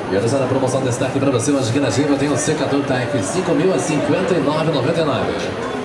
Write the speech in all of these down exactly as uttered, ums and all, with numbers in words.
E olha só na promoção destaque para você hoje aqui na Giva tem o secador Type cinco mil a cinquenta e nove reais e noventa e nove centavos.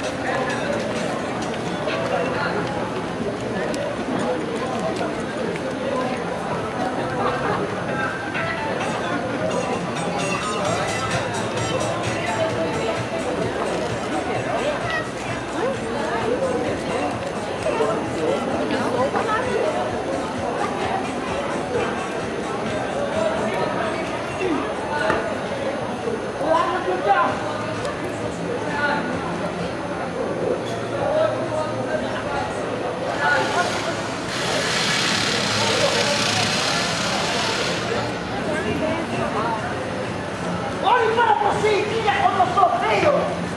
Olhe para você e diga como eu sou feio!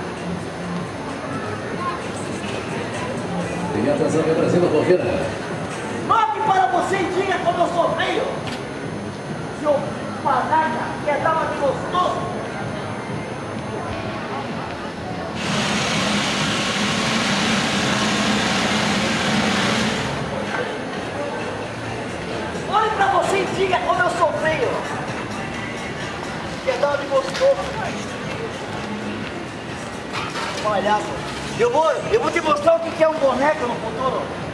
E atenção aqui para cima, Corrida. Olhe para você e diga como eu sou feio! Seu panaca, que dava de gostoso! Olhe para você e diga como eu sou feio! Que dava de gostoso! Palhaço! Eu vou, eu vou te mostrar o que é um boneco no futuro!